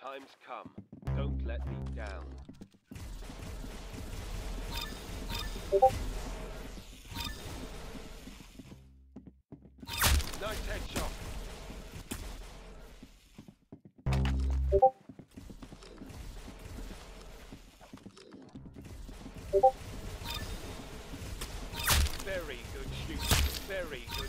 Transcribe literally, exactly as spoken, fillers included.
time's come. Don't let me down. Nice headshot. Very good shooting. Very good.